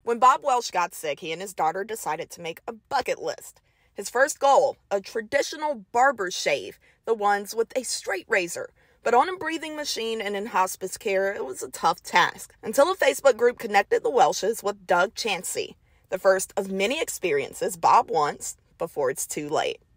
When Bob Welsh got sick, he and his daughter decided to make a bucket list. His first goal, a traditional barber shave, the ones with a straight razor. But on a breathing machine and in hospice care, it was a tough task. Until a Facebook group connected the Welshes with Doug Chansey, the first of many experiences Bob wants before it's too late.